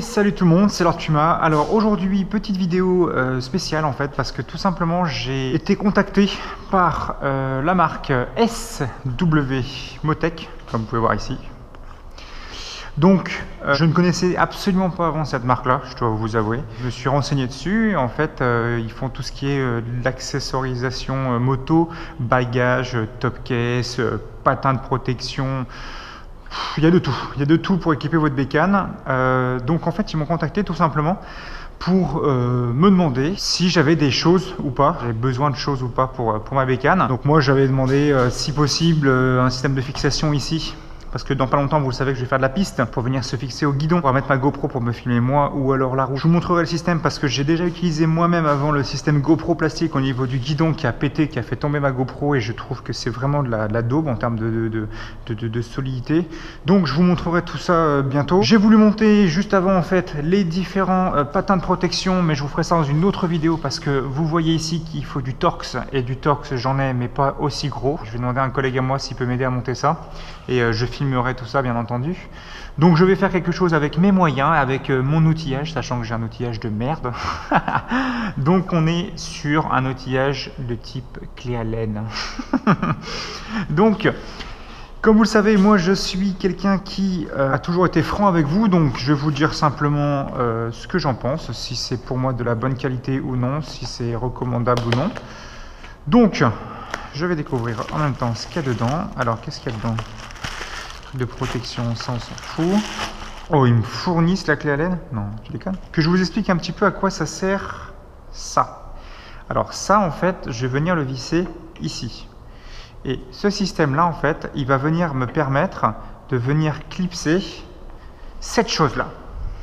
salut tout le monde, c'est Lord Puma. Alors aujourd'hui, petite vidéo spéciale en fait, parce que tout simplement j'ai été contacté par la marque SW Motech, comme vous pouvez voir ici. Donc je ne connaissais absolument pas avant cette marque là, je dois vous avouer. Je me suis renseigné dessus, en fait ils font tout ce qui est l'accessorisation moto, bagages, top case, patins de protection. Il y a de tout pour équiper votre bécane. Donc en fait ils m'ont contacté tout simplement pour me demander si j'avais des choses ou pas, j'avais besoin de choses ou pas pour ma bécane. Donc moi j'avais demandé si possible un système de fixation ici. Parce que dans pas longtemps, vous le savez que je vais faire de la piste pour venir se fixer au guidon, pour mettre ma GoPro pour me filmer moi ou alors la roue. Je vous montrerai le système parce que j'ai déjà utilisé moi-même avant le système GoPro plastique au niveau du guidon qui a pété, qui a fait tomber ma GoPro et je trouve que c'est vraiment de la daube en termes de solidité. Donc je vous montrerai tout ça bientôt. J'ai voulu monter juste avant en fait les différents patins de protection, mais je vous ferai ça dans une autre vidéo parce que vous voyez ici qu'il faut du Torx et du Torx j'en ai mais pas aussi gros. Je vais demander à un collègue à moi s'il peut m'aider à monter ça et je filmerai tout ça bien entendu. Donc je vais faire quelque chose avec mes moyens, avec mon outillage, sachant que j'ai un outillage de merde. Donc on est sur un outillage de type clé à laine. Donc comme vous le savez, moi je suis quelqu'un qui a toujours été franc avec vous, donc je vais vous dire simplement ce que j'en pense, si c'est pour moi de la bonne qualité ou non, si c'est recommandable ou non. Donc je vais découvrir en même temps ce qu'il y a dedans. Alors qu'est-ce qu'il y a dedans? De protection, ça on s'en fout. Oh, ils me fournissent la clé à laine? Non, tu déconnes. Que je vous explique un petit peu à quoi ça sert ça. Alors ça en fait, je vais venir le visser ici. Et ce système là en fait, il va venir me permettre de venir clipser cette chose là.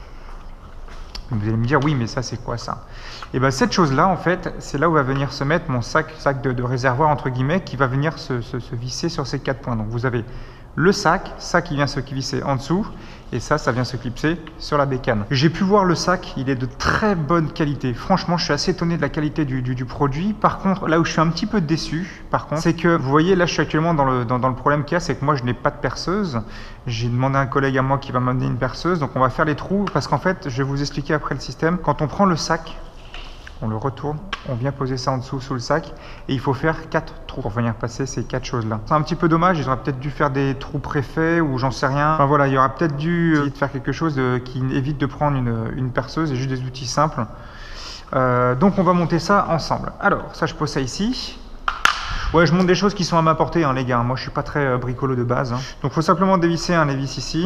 Vous allez me dire oui mais ça c'est quoi ça? Et bien cette chose là en fait, c'est là où va venir se mettre mon sac de réservoir entre guillemets qui va venir se visser sur ces 4 points. Donc vous avez le sac, ça qui vient se visser en dessous, et ça vient se clipser sur la bécane. J'ai pu voir le sac, il est de très bonne qualité. Franchement, je suis assez étonné de la qualité du produit. Par contre, là où je suis un petit peu déçu, par contre, c'est que vous voyez, là, je suis actuellement dans le problème qu'il y a, c'est que moi, je n'ai pas de perceuse. J'ai demandé à un collègue à moi qui va m'amener une perceuse, donc on va faire les trous, parce qu'en fait, je vais vous expliquer après le système. Quand on prend le sac, on le retourne, on vient poser ça en dessous sous le sac et il faut faire 4 trous pour venir passer ces 4 choses là. C'est un petit peu dommage, ils auraient peut-être dû faire des trous préfaits ou j'en sais rien. Enfin voilà, il y aurait peut-être dû essayer de faire quelque chose qui évite de prendre une perceuse et juste des outils simples. Donc on va monter ça ensemble. Alors ça je pose ça ici. Ouais, je monte des choses qui sont à ma portée hein, les gars, moi je suis pas très bricolo de base. Hein. Donc il faut simplement dévisser les vis ici.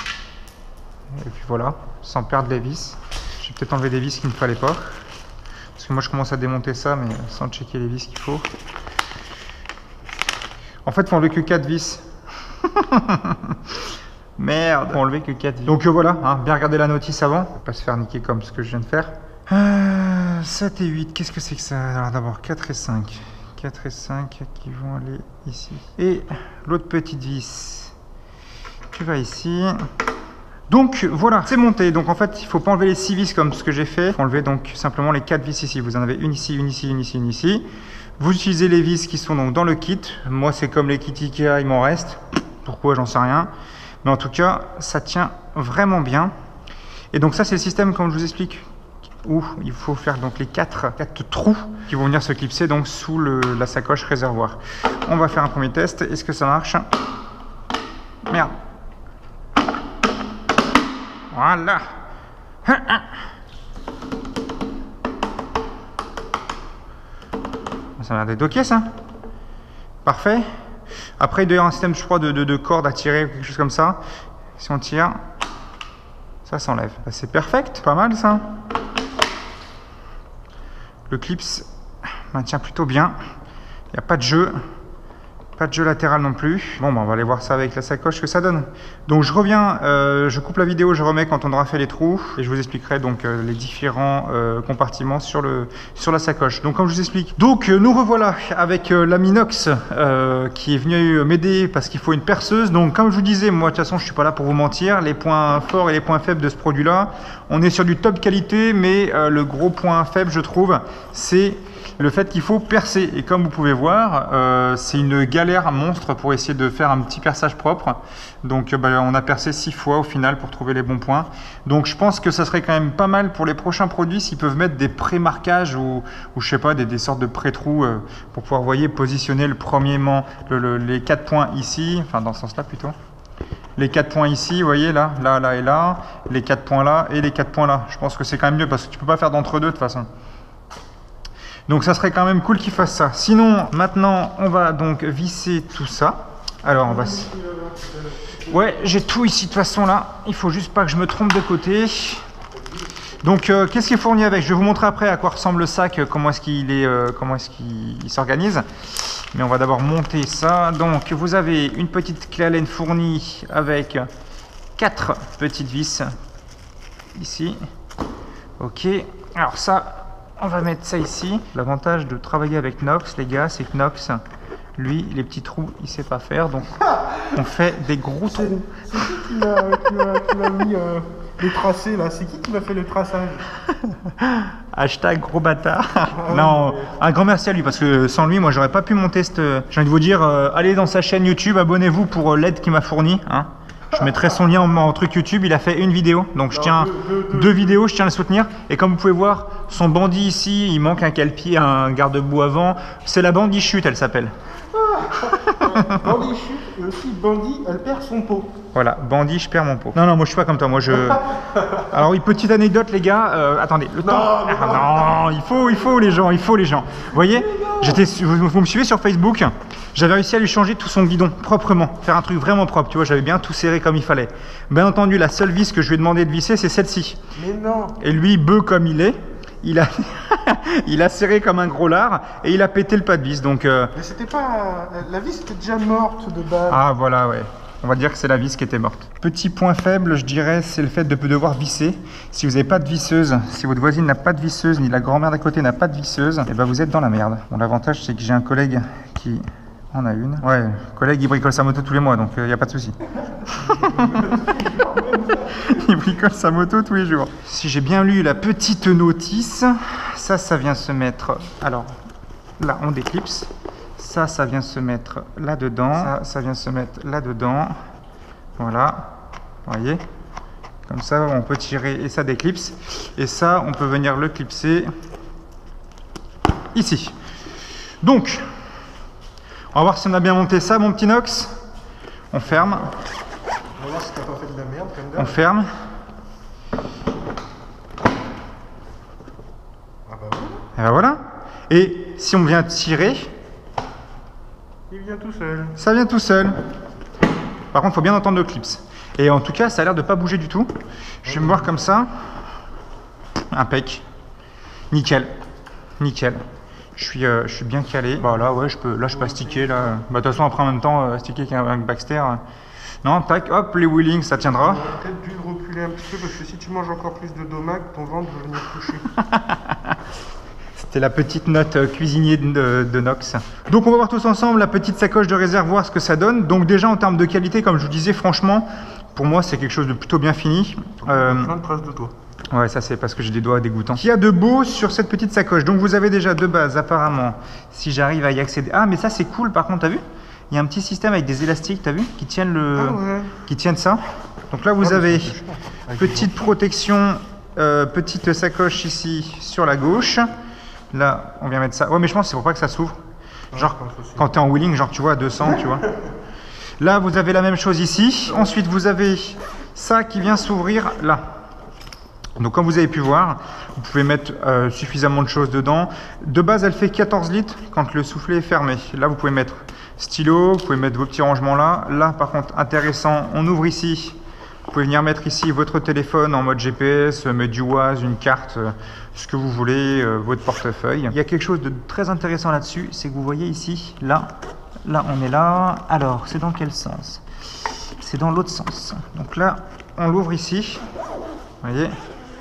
Et puis voilà, sans perdre les vis. Je vais peut-être enlever des vis qu'il ne fallait pas. Parce que moi je commence à démonter ça mais sans checker les vis qu'il faut. En fait il faut enlever que 4 vis. Merde, il faut enlever que 4 vis. Donc voilà, hein, bien regarder la notice avant. On va pas se faire niquer comme ce que je viens de faire. 7 et 8, qu'est-ce que c'est que ça? Alors d'abord 4 et 5. 4 et 5 qui vont aller ici. Et l'autre petite vis qui va ici. Donc voilà, c'est monté. Donc en fait, il ne faut pas enlever les 6 vis comme ce que j'ai fait. Il faut enlever donc simplement les 4 vis ici. Vous en avez une ici, une ici, une ici, une ici. Vous utilisez les vis qui sont donc dans le kit. Moi, c'est comme les kits Ikea, il m'en reste. Pourquoi, j'en sais rien. Mais en tout cas, ça tient vraiment bien. Et donc ça, c'est le système comme je vous explique. Où il faut faire donc les 4 trous qui vont venir se clipser donc sous la sacoche réservoir. On va faire un premier test. Est-ce que ça marche? Merde. Voilà. Ça m'a l'air d'être ok ça. Parfait. Après il doit y avoir un système je crois de corde à tirer ou quelque chose comme ça. Si on tire, ça s'enlève. Bah, c'est perfect, pas mal ça. Le clips maintient plutôt bien. Il n'y a pas de jeu. Pas de jeu latéral non plus. Bon, bah, on va aller voir ça avec la sacoche ce que ça donne. Donc je reviens, je coupe la vidéo, je remets quand on aura fait les trous et je vous expliquerai donc les différents compartiments sur la sacoche. Donc comme je vous explique, donc nous revoilà avec la Minox qui est venue m'aider parce qu'il faut une perceuse. Donc comme je vous disais, moi de toute façon je suis pas là pour vous mentir. Les points forts et les points faibles de ce produit-là, on est sur du top qualité, mais le gros point faible je trouve, c'est le fait qu'il faut percer. Et comme vous pouvez voir, c'est une galère monstre pour essayer de faire un petit perçage propre. Donc on a percé 6 fois au final pour trouver les bons points. Donc je pense que ça serait quand même pas mal pour les prochains produits s'ils peuvent mettre des pré-marquages ou je sais pas, des sortes de pré-trous pour pouvoir, voyez, positionner les 4 points ici, enfin dans ce sens-là plutôt. Les 4 points ici, vous voyez, là et là, les 4 points là et les 4 points là. Je pense que c'est quand même mieux parce que tu peux pas faire d'entre-deux de toute façon. Donc ça serait quand même cool qu'ils fassent ça. Sinon, maintenant, on va donc visser tout ça. Alors, on va... Ouais, j'ai tout ici de toute façon là. Il faut juste pas que je me trompe de côté. Donc, qu'est-ce qui est fourni avec? Je vais vous montrer après à quoi ressemble le sac, comment est-ce qu'il s'organise. Mais on va d'abord monter ça. Donc, vous avez une petite clé Allen fournie avec 4 petites vis ici. Ok. Alors ça, on va mettre ça ici. L'avantage de travailler avec Nox, les gars, c'est que Nox, lui, les petits trous, il sait pas faire. Donc, on fait des gros trous. C'est qui l'a mis le tracé là? C'est qui m'a fait le traçage? Hashtag gros bâtard. Non, un grand merci à lui parce que sans lui, moi, j'aurais pas pu monter cette... J'ai envie de vous dire, allez dans sa chaîne YouTube, abonnez-vous pour l'aide qu'il m'a fournie. Hein. Je mettrai son lien en truc YouTube. Il a fait une vidéo, donc je tiens deux vidéos, je tiens à le soutenir. Et comme vous pouvez voir, son bandit ici, il manque un cale-pied, un garde-boue avant. C'est la bandit chute, elle s'appelle. Bandit chute et aussi bandit, elle perd son pot. Voilà, bandit, je perds mon pot. Non, non, moi je suis pas comme toi, moi je... Alors oui, petite anecdote les gars, attendez, le temps... Non, il faut les gens, Vous voyez, vous me suivez sur Facebook, j'avais réussi à lui changer tout son guidon, proprement, faire un truc vraiment propre, tu vois, j'avais bien tout serré comme il fallait. Bien entendu, la seule vis que je lui ai demandé de visser, c'est celle-ci. Mais non. Et lui, bœuf comme il est, il a serré comme un gros lard et il a pété le pas de vis, donc... Mais c'était pas... La vis était déjà morte de base. Ah voilà, ouais. On va dire que c'est la vis qui était morte. Petit point faible, je dirais, c'est le fait de devoir visser. Si vous n'avez pas de visseuse, si votre voisine n'a pas de visseuse, ni la grand-mère d'à côté n'a pas de visseuse, et ben vous êtes dans la merde. Bon, l'avantage, c'est que j'ai un collègue qui en a une. Ouais, le collègue, il bricole sa moto tous les mois, donc il n'y a pas de souci. Il bricole sa moto tous les jours. Si j'ai bien lu la petite notice, ça vient se mettre... Alors, là, on déclipse. Ça vient se mettre là-dedans. Ça vient se mettre là-dedans. Voilà. Vous voyez? Comme ça, on peut tirer et ça déclipse. Et ça, on peut venir le clipser ici. Donc, on va voir si on a bien monté ça, mon petit Nox. On ferme. On va voir si t'as pas fait de la merde comme d'hab. On ferme. Ah bah voilà. Et ben voilà. Et si on vient tirer... Il vient tout seul. Ça vient tout seul. Par contre, il faut bien entendre le clips. Et en tout cas, ça a l'air de pas bouger du tout. Je vais me voir comme ça. Impec. Nickel. Nickel. Je suis bien calé. Bah là, ouais, je peux astiquer. Là. Bah, de toute façon, après, en même temps, astiquer avec Baxter. Non, tac, hop, les wheelings, ça tiendra. On aurait peut-être dû reculer un petit peu parce que si tu manges encore plus de dommac, ton ventre va venir toucher. C'était la petite note cuisinier de Nox. Donc on va voir tous ensemble la petite sacoche de réservoir, ce que ça donne. Donc déjà en termes de qualité, comme je vous disais, franchement, pour moi c'est quelque chose de plutôt bien fini. Plein de traces de doigts. Ouais, ça c'est parce que j'ai des doigts dégoûtants. Il y a de beau sur cette petite sacoche. Donc vous avez déjà de base apparemment, si j'arrive à y accéder. Ah mais ça c'est cool par contre, t'as vu? Il y a un petit système avec des élastiques, t'as vu? Qui tiennent qui tiennent ça. Donc là vous avez petite protection, petite sacoche ici sur la gauche. Là, on vient mettre ça. Ouais, mais je pense que c'est pour pas que ça s'ouvre. Genre, quand tu es en wheeling, genre, tu vois, à 200, tu vois. Là, vous avez la même chose ici. Ensuite, vous avez ça qui vient s'ouvrir là. Donc, comme vous avez pu voir, vous pouvez mettre suffisamment de choses dedans. De base, elle fait 14 litres quand le soufflet est fermé. Là, vous pouvez mettre stylo, vous pouvez mettre vos petits rangements là. Là, par contre, intéressant, on ouvre ici. Vous pouvez venir mettre ici votre téléphone en mode GPS, mettre du Waze, une carte, ce que vous voulez, votre portefeuille. Il y a quelque chose de très intéressant là-dessus, c'est que vous voyez ici, là on est là. Alors, c'est dans quel sens? C'est dans l'autre sens. Donc là, on l'ouvre ici, vous voyez.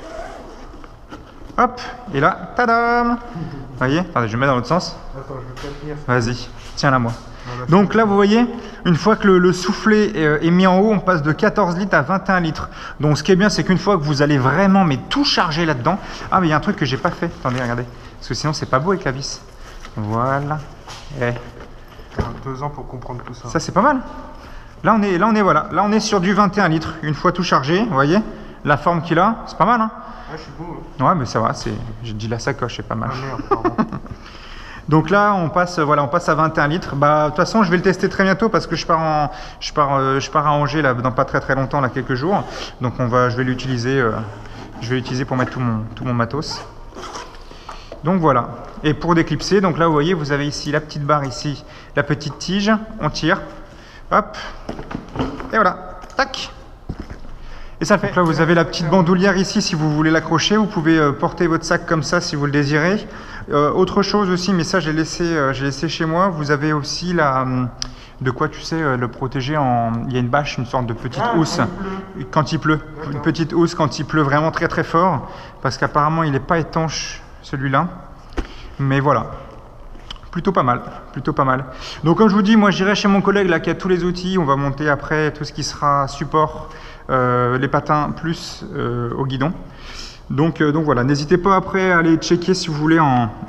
Hop, et là, tadam! Vous voyez? Attendez, je le mets dans l'autre sens. Attends, je vais pas tenir. Vas-y, tiens-la moi. Donc là, vous voyez, une fois que le soufflet est mis en haut, on passe de 14 litres à 21 litres. Donc ce qui est bien, c'est qu'une fois que vous allez vraiment tout charger là-dedans... Ah, mais il y a un truc que j'ai pas fait. Attendez, regardez. Parce que sinon, c'est pas beau avec la vis. Voilà. Et T'as 2 ans pour comprendre tout ça. ça c'est pas mal. Là on est sur du 21 litres. Une fois tout chargé, vous voyez la forme qu'il a, c'est pas mal, hein. Ah, je suis beau. Hein. Ouais, mais ça va. J'ai dit la sacoche, c'est pas mal. Ah merde, pardon. Donc là, on passe à 21 litres. Bah, de toute façon, je vais le tester très bientôt parce que je pars à Angers là, dans pas très longtemps, là, quelques jours. Donc je vais l'utiliser. Je vais l'utiliser pour mettre tout mon matos. Donc voilà. Et pour déclipser, donc là, vous voyez, vous avez ici la petite barre ici, la petite tige. On tire. Hop. Et voilà. Tac. Et ça le fait. Donc là, vous avez la petite bandoulière ici si vous voulez l'accrocher. Vous pouvez porter votre sac comme ça si vous le désirez. Autre chose aussi, mais ça j'ai laissé chez moi. Vous avez aussi de quoi, tu sais, le protéger il y a une bâche, une sorte de petite housse quand il pleut. Une petite housse quand il pleut vraiment très fort, parce qu'apparemment il n'est pas étanche celui-là. Mais voilà. Plutôt pas mal, plutôt pas mal. Donc comme je vous dis, moi j'irai chez mon collègue là qui a tous les outils. On va monter après tout ce qui sera support, les patins plus au guidon. Donc voilà, n'hésitez pas après à aller checker si vous voulez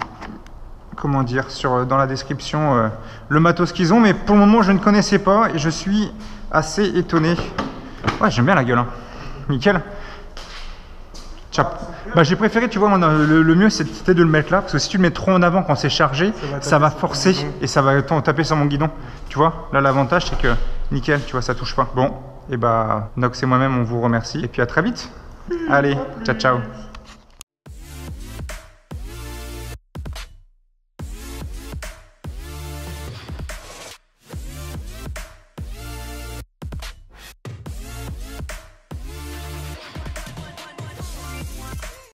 dans la description le matos qu'ils ont. Mais pour le moment je ne connaissais pas et je suis assez étonné. Ouais, j'aime bien la gueule, hein. Nickel. Bah, j'ai préféré, tu vois, le mieux c'était de le mettre là, parce que si tu le mets trop en avant quand c'est chargé, ça va forcer et ça va taper sur mon guidon. Tu vois, là l'avantage c'est que nickel, tu vois, ça touche pas. Bon, et bah Nox et moi-même on vous remercie et puis à très vite. Allez, ciao ciao.